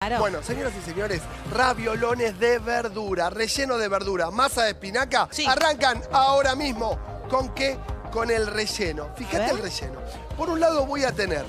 Claro. Bueno, señoras y señores, raviolones de verdura, relleno de verdura, masa de espinaca, Sí. arrancan ahora mismo. ¿Con qué? Con el relleno. Fíjate el relleno. Por un lado voy a tener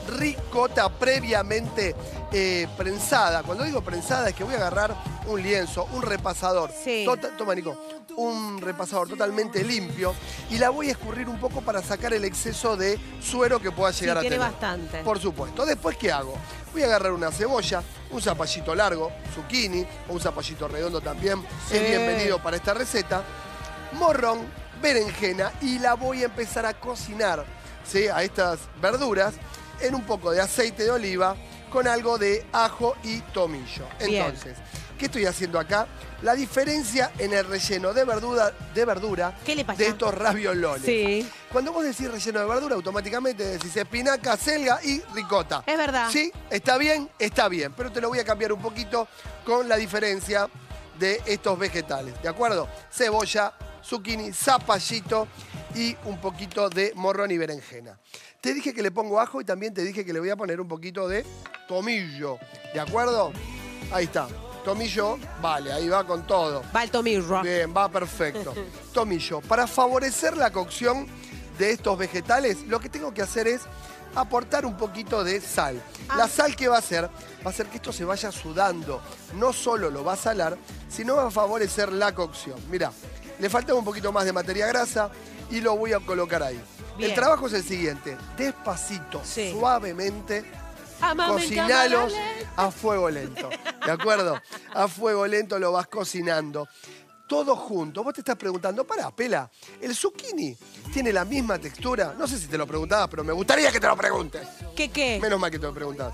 ricota previamente prensada. Cuando digo prensada es que voy a agarrar un lienzo, un repasador. Sí. Toma, Nico. Un repasador totalmente limpio y la voy a escurrir un poco para sacar el exceso de suero que pueda llegar a tener. Tiene bastante. Por supuesto. Después, ¿qué hago? Voy a agarrar una cebolla, un zapallito largo, zucchini o un zapallito redondo también. Sí. Es bienvenido para esta receta. Morrón, berenjena y la voy a empezar a cocinar, ¿sí? A estas verduras en un poco de aceite de oliva con algo de ajo y tomillo. Bien. Entonces, ¿qué estoy haciendo acá? La diferencia en el relleno de verdura ¿Qué le pasa? de estos raviolones. Sí. Cuando vos decís relleno de verdura, automáticamente decís espinaca, selga y ricota. Es verdad. Sí, está bien, pero te lo voy a cambiar un poquito con la diferencia de estos vegetales, ¿de acuerdo? Cebolla, zucchini, zapallito y un poquito de morrón y berenjena. Te dije que le pongo ajo y también te dije que le voy a poner un poquito de tomillo, ¿de acuerdo? Ahí está. Tomillo, vale, ahí va con todo. Va el tomillo. Bien, va perfecto. Tomillo. Para favorecer la cocción de estos vegetales, lo que tengo que hacer es aportar un poquito de sal. La sal, ¿qué va a hacer? Va a hacer que esto se vaya sudando. No solo lo va a salar, sino va a favorecer la cocción. Mirá, le falta un poquito más de materia grasa y lo voy a colocar ahí. Bien. El trabajo es el siguiente. Despacito, Sí. suavemente, Amame, cocinalos cámara. a fuego lento, ¿de acuerdo? A fuego lento lo vas cocinando. Todo junto. Vos te estás preguntando, pará, Pela, ¿el zucchini tiene la misma textura? No sé si te lo preguntabas, pero me gustaría que te lo preguntes. ¿Qué? Menos mal que te lo preguntás.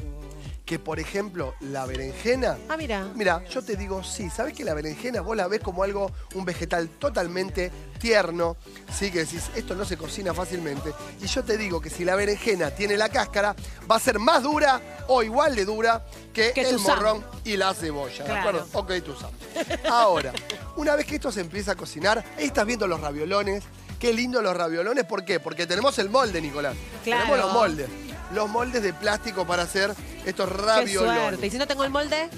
Que, por ejemplo, la berenjena... Ah, mira. Mira, yo te digo, sí, ¿sabés que la berenjena vos la ves como algo, un vegetal totalmente tierno? Sí, que decís, esto no se cocina fácilmente. Y yo te digo que si la berenjena tiene la cáscara, va a ser más dura o igual de dura que el tu sam. morrón y la cebolla, ¿de Claro. acuerdo? Ok, tú sabes. Ahora, una vez que esto se empieza a cocinar, ahí estás viendo los raviolones. Qué lindo los raviolones, ¿por qué? Porque tenemos el molde, Nicolás. Claro. Tenemos los moldes. Los moldes de plástico para hacer estos Qué raviolones. suerte. ¿Y si no tengo el molde?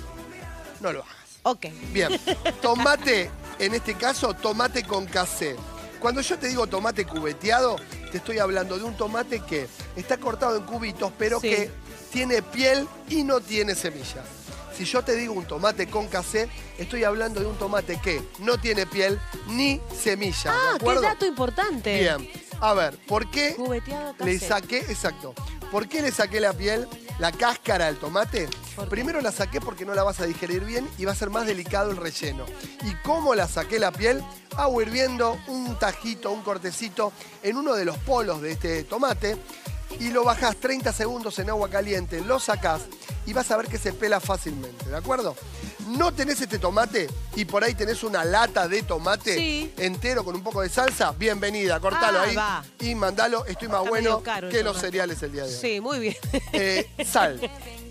No lo hagas. Ok. Bien, tomate, en este caso, tomate con casé. Cuando yo te digo tomate cubeteado, te estoy hablando de un tomate que está cortado en cubitos, pero Sí. que tiene piel y no tiene semillas. Si yo te digo un tomate con casé, estoy hablando de un tomate que no tiene piel ni semillas, ¿de Ah, qué acuerdo? dato importante. Bien, a ver, ¿por qué Cubeteado le casé. saqué, exacto, por qué le saqué la piel, la cáscara del tomate? ¿Por qué? Primero la saqué porque no la vas a digerir bien y va a ser más delicado el relleno. ¿Y cómo la saqué la piel? Hago hirviendo un tajito, un cortecito en uno de los polos de este tomate y lo bajás 30 segundos en agua caliente, lo sacás y vas a ver que se pela fácilmente, ¿de acuerdo? No tenés este tomate y por ahí tenés una lata de tomate Sí. entero con un poco de salsa, bienvenida, cortalo ahí va. y mandalo. Estoy más Está bueno medio caro el que los tomate. cereales el día de hoy. Sí, muy bien. Sal,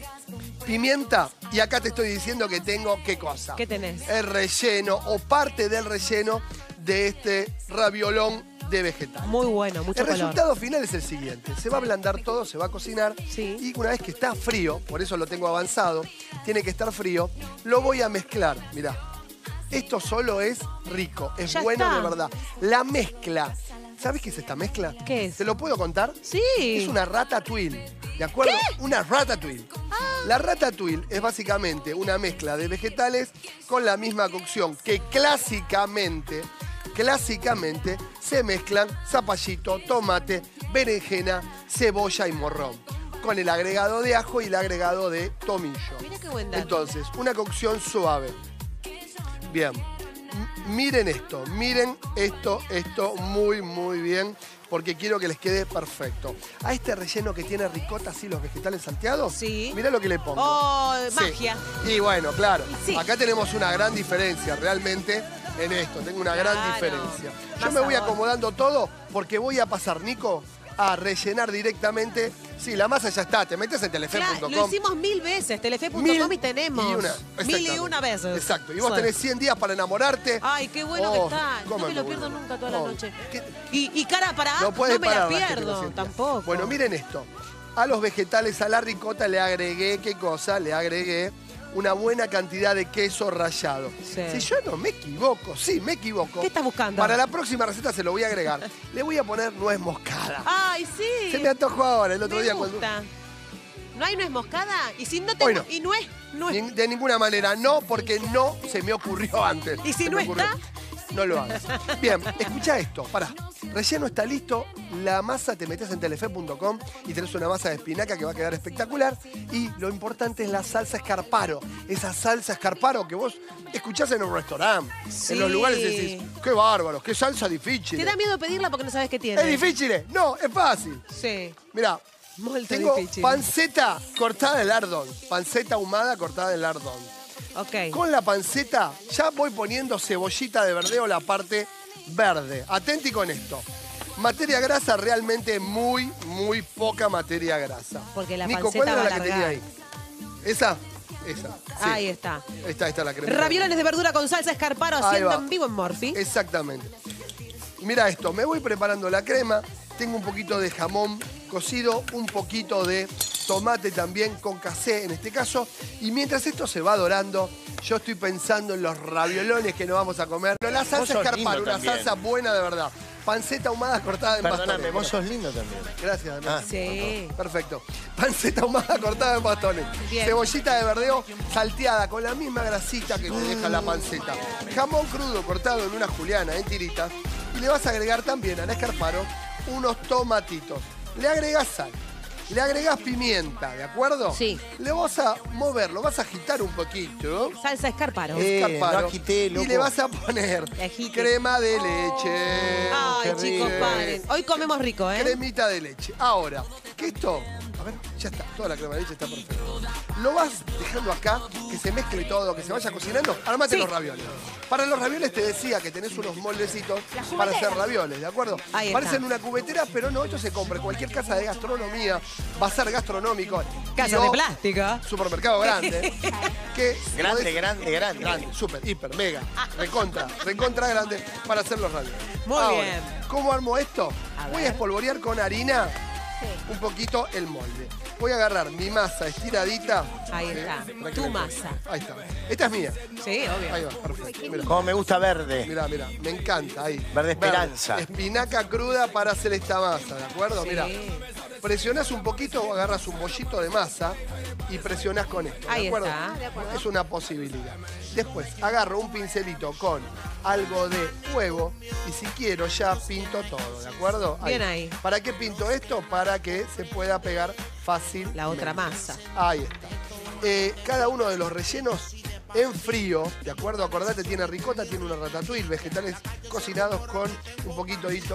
pimienta y acá te estoy diciendo que tengo qué cosa. ¿Qué tenés? El relleno o parte del relleno de este raviolón de vegetal. Muy bueno, mucho El color. resultado final es el siguiente. Se va a ablandar todo, se va a cocinar. Sí. Y una vez que está frío, por eso lo tengo avanzado, tiene que estar frío, lo voy a mezclar. Mirá, esto solo es rico, es Ya bueno está. de verdad. La mezcla. ¿Sabes qué es esta mezcla? ¿Qué es? ¿Te lo puedo contar? Sí. Es una ratatouille, ¿de acuerdo? Una ratatouille. La ratatouille es básicamente una mezcla de vegetales con la misma cocción que clásicamente se mezclan zapallito, tomate, berenjena, cebolla y morrón, con el agregado de ajo y el agregado de tomillo. Mira qué buen dato. Entonces, una cocción suave. Bien. Miren esto, muy, muy bien, porque quiero que les quede perfecto. A este relleno que tiene ricota, así los vegetales salteados, Sí. mirá lo que le pongo. Oh, Sí. magia. Y bueno, claro, Sí. acá tenemos una gran diferencia realmente en esto, tengo una gran Claro. diferencia. Yo Más me voy sabor. acomodando todo porque voy a pasar, Nico, a rellenar directamente. Sí, la masa ya está, te metes en telefe.com. Claro, lo hicimos 1000 veces, telefe.com y tenemos. y una, 1001 veces. Exacto, y vos Suerte. tenés 100 días para enamorarte. Ay, qué bueno que está. No cómo me lo que pierdo bueno. nunca toda la Oh, noche. ¿qué? Y cara para No puede no me la parar la gente con pierdo, 100 días. tampoco. Bueno, miren esto. a los vegetales, a la ricota, le agregué, ¿qué cosa? Le agregué una buena cantidad de queso rallado. Sí. Si yo no me equivoco, sí, me equivoco. ¿Qué estás buscando? Para la próxima receta se lo voy a agregar. Le voy a poner nuez moscada. ¡Ay, sí! Se me antojó ahora, el otro Me día gusta. ¿No hay nuez moscada? ¿Y si no tengo? Bueno. ¿Y nuez? De ninguna manera, no, porque no se me ocurrió antes. ¿Y si Se no me ocurrió. está? No lo hagas. Bien, escucha esto, pará. Relleno está listo, la masa te metes en telefe.com y tenés una masa de espinaca que va a quedar espectacular. Y lo importante es la salsa escarparo. Esa salsa escarparo que vos escuchás en un restaurante, Sí. en los lugares y decís, qué bárbaros, qué salsa difícil. ¿Te da miedo pedirla porque no sabes qué tiene? ¿Es difícil? No, es fácil. Sí. Mirá, Molto tengo difícil. panceta cortada de lardón. Panceta ahumada cortada de lardón. Ok. Con la panceta ya voy poniendo cebollita de verdeo, la parte verde. Atenti con esto. Materia grasa, realmente muy, muy poca materia grasa. Porque la Nico, panceta ¿cuál va era a la que tenía largar. ahí? ¿Esa? Esa. Sí. Ahí está. Está la crema. Ravioles de verdura con salsa escarparo Ahí haciendo va. en vivo en Morphy. Exactamente. Mira esto, me voy preparando la crema. Tengo un poquito de jamón cocido, un poquito de tomate también con casé en este caso. Y mientras esto se va dorando, yo estoy pensando en los raviolones que nos vamos a comer. Pero la Vos salsa sos escarparo, lindo una también. salsa buena de verdad. Panceta ahumada cortada en Perdóname, bastones. vos sos lindo también. Gracias, Ana. Sí. Perfecto. Panceta ahumada cortada en bastones. Bien. Cebollita de verdeo salteada con la misma grasita que te deja la panceta. Jamón crudo cortado en una juliana en tiritas. Y le vas a agregar también a la escarparo unos tomatitos. Le agregás sal. Le agregás pimienta, ¿de acuerdo? Sí. Le vas a mover, lo vas a agitar un poquito. Salsa escarparo. Escarparo. no agité, loco. Y le vas a poner Agite. crema de leche. Ay, Qué chicos, rico. paren. Hoy comemos rico, ¿eh? Cremita de leche. Ahora, que esto, a ver, ya está, toda la crema de leche está perfecta. Lo vas dejando acá, que se mezcle todo, que se vaya cocinando. Armate Sí. los ravioles. Para los ravioles te decía que tenés unos moldecitos para hacer ravioles, ¿de acuerdo? Ahí está. Parecen una cubetera, pero no, esto se compra en cualquier casa de gastronomía, va a ser gastronómico. Casa Y de o plástico. Supermercado grande. que Grande, podés- grande, grande. Grande, súper, hiper, mega, recontra grande para hacer los ravioles. Muy Ahora, bien. ¿cómo armo esto? A Voy ver. a espolvorear con harina un poquito el molde. Voy a agarrar mi masa estiradita. Ahí está, para que tu me masa. Ahí está. Esta es mía. Sí, obvio. Ahí va, perfecto. Mirá. Como me gusta verde. Mirá, me encanta ahí. Verde esperanza. Espinaca cruda para hacer esta masa, ¿de acuerdo? Sí. Mirá. Presionás un poquito o agarras un bollito de masa y presionás con esto, Ahí ¿de acuerdo? está. De acuerdo. Es una posibilidad. Después agarro un pincelito con algo de huevo y si quiero ya pinto todo, ¿de acuerdo? Bien ahí. ¿Para qué pinto esto? Para que se pueda pegar fácil. La otra masa. Ahí está. Cada uno de los rellenos en frío, ¿de acuerdo? Acordate, tiene ricota, tiene una ratatouille, vegetales cocinados con un poquito de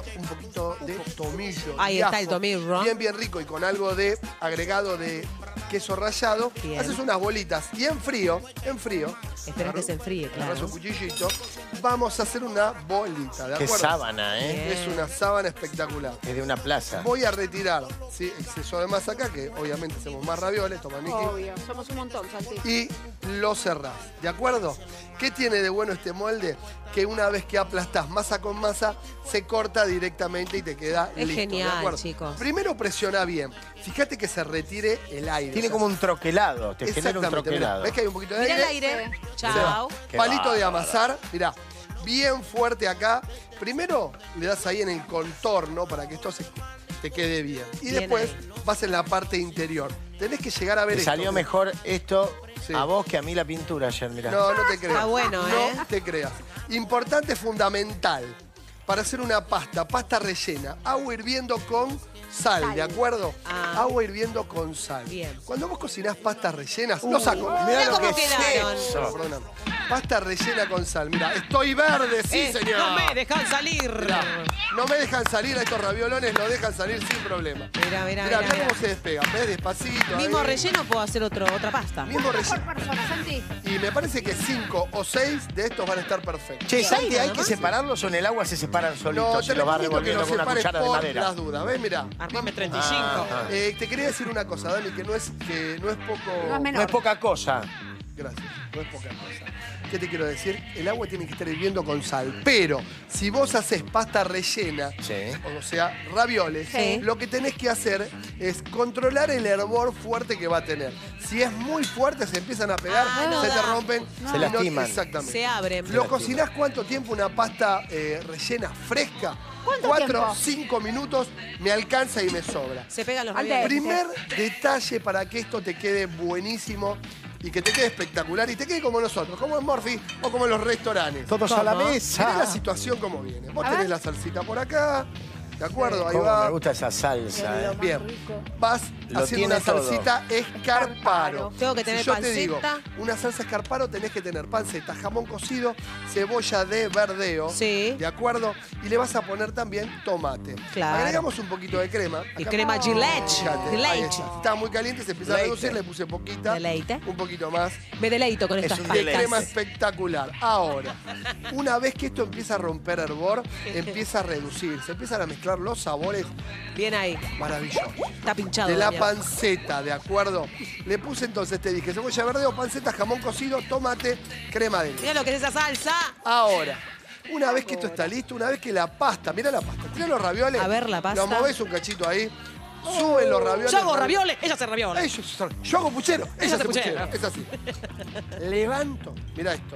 tomillo. Ahí y está ajo. el tomillo. Bien rico y con algo de agregado de queso rallado. Bien. Haces unas bolitas y en frío. Esperás que se enfríe, agarrás claro. un cuchillito. Vamos a hacer una bolita, ¿de Qué acuerdo? sábana, ¿eh? Bien. Es una sábana espectacular. Es de una plaza. Voy a retirar, ¿sí? Exceso de masa acá, que obviamente hacemos más ravioles, toma Miki. Obvio, somos un montón, Santi. Y lo cerrás, ¿de acuerdo? ¿Qué tiene de bueno este molde? Que una vez que aplastás masa con masa, se corta directamente y te queda Es listo. genial, ¿de acuerdo? chicos. Primero presiona bien. Fíjate que se retire el aire. Tiene como un troquelado. Te genera un Exactamente, mirá. troquelado. ¿Ves que hay un poquito de Mira aire? el aire. Sí. Chao. Qué Palito de bárbaro. amasar, mirá. Bien fuerte acá. Primero le das ahí en el contorno para que esto te quede bien. Y Bien después ahí. vas en la parte interior. Tenés que llegar a ver Te esto. salió mejor esto Sí. a vos que a mí la pintura ayer, mirá. No, no te creas. Está bueno, ¿eh? No te creas. Importante, fundamental, para hacer una pasta rellena. Agua hirviendo con sal, ¿de acuerdo? Ah. Agua hirviendo con sal. Bien. Cuando vos cocinás pastas rellenas, lo saco. Mirá lo cómo que es quedaron. eso. Perdóname. Pasta rellena con sal. Mira, estoy verde, sí, señor. No me dejan salir. Mirá, no me dejan salir a estos raviolones, lo dejan salir sin problema. Mirá, mirá, Mirá, mirá. cómo se despega. ¿Ves? Despacito. Mismo ahí. relleno puedo hacer otra pasta. Mismo Por relleno. persona, Santi. Y me parece que 5 o 6 de estos van a estar perfectos. Che, Santi, nada ¿hay que más. separarlos o en el agua se separan solitos No, y te los vas recomiendo que revolviendo los con una separes cuchara de por madera? las dudas. ¿Ves? Mirá. Armame 35. Ah. Te quería decir una cosa, Dani, que no es poco... No es menor. No es poca cosa. Gracias, no es poca cosa. ¿Qué te quiero decir? El agua tiene que estar hirviendo con sal, pero si vos haces pasta rellena, Sí. o sea, ravioles, Sí. lo que tenés que hacer es controlar el hervor fuerte que va a tener. Si es muy fuerte, se empiezan a pegar, no se te da. rompen. Se y no- lastiman. Exactamente. Se abren. ¿Lo cocinás cuánto tiempo una pasta rellena fresca? ¿Cuánto 4 tiempo? o 5 minutos me alcanza y me sobra. Se pegan los Al ravioles. Primer detalle para que esto te quede buenísimo y que te quede espectacular y te quede como nosotros, como en Morphy o como en los restaurantes. Todos a la ¿Cómo? Mirá la mesa. situación como viene. Vos A tenés ver. la salsita por acá, ¿de acuerdo? Ahí Cómo va. me gusta esa salsa, Lo ¿eh? más Bien. rico. Vas Lo haciendo tiene una todo. salsita escarparo. Tengo que tener Si yo te panceta. digo, una salsa escarparo tenés que tener panceta, jamón cocido, cebolla de verdeo, Sí. ¿de acuerdo? Y le vas a poner también tomate. Claro. Agregamos un poquito de crema. Y Acá- crema Gillette. Fíjate, ahí Gillette. está. Está muy caliente, se empieza a Leite. reducir, le puse poquita. Deleite. Un poquito más. Me deleito con Es estas un De deleite. crema pastas. espectacular. Ahora, una vez que esto empieza a romper hervor, empieza a reducir, se empiezan a mezclar los sabores Bien ahí. maravillosos. Está pinchado. De la Damián. panceta, ¿de acuerdo? Le puse entonces, te dije, cebolla verde o panceta, jamón cocido, tomate, crema de leche. Mirá lo que es esa salsa. Ahora, una vez que esto está listo, una vez que la pasta, mira la pasta, tirá los ravioles. A ver, la pasta. Lo movés un cachito ahí, suben los ravioles. Yo hago ravioles, ella hace ravioles. Yo hago puchero, ella hace hace puchero. puchero. Es así. Levanto, mira esto.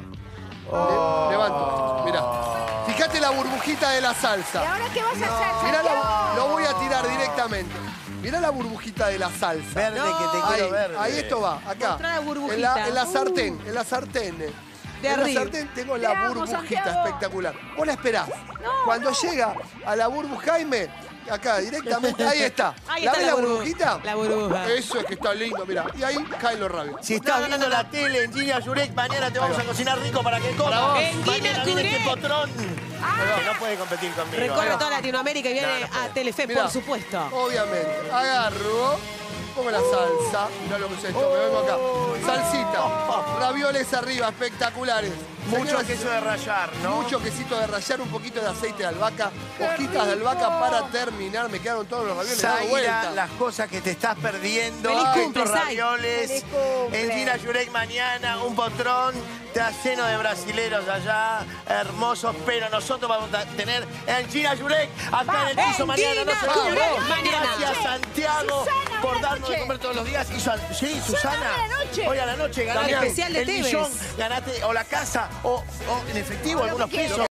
Oh. Levanto esto, mirá. Fíjate la burbujita de la ¿Y salsa. ahora qué vas a hacer, Mirá, Santiago? lo voy a tirar directamente. Mirá la burbujita de la salsa. Verde No. que te Ahí, quiero verde. ahí esto va, acá. Mostrá la burbujita. En la sartén, en la sartén. De en la arriba. sartén tengo la Te amo, burbujita Santiago. espectacular. Vos la esperás. Cuando llega a la burbuja, Jaime, acá directamente, ahí está. Ahí ¿La está ves la la burbu- burbujita? la burbuja. Eso es que está lindo, mirá. Y ahí caen los rabios. Si estás No, viendo no, no, la tele en Gina Jurek, mañana te vamos a cocinar rico para que comas. En Gina Mañana viene Jurek. este potrón. Que no puede competir conmigo. Recorre ¿eh? toda Latinoamérica y viene No, no puede. a Telefe, Mirá, por supuesto. Obviamente. Agarro, pongo la salsa. Mirá lo que es esto, me vengo acá. Salsita, ravioles arriba, espectaculares. Mucho Señoras y queso de rallar, ¿no? Mucho quesito de rallar, un poquito de aceite de albahaca, hojitas de albahaca para terminar. Me quedaron todos los ravioles dando Zaira, vuelta. las cosas que te estás perdiendo. Feliz Estos cumple, Zay. ravioles. Feliz cumple. En Gina Jurek mañana, un potrón. Te lleno de brasileros allá, hermosos, pero nosotros vamos a tener en Gina Jurek, acá en el piso En mañana. No Gina se vayan. Jurek, mañana. Gracias, Santiago, Susana, por hoy a la darnos de noche. comer todos los días. Sí, Susana. hoy a la noche. Hoy a la noche ganaste especial de el Tevez. millón, ganaste o la casa o en efectivo, O lo algunos que quieras. pesos.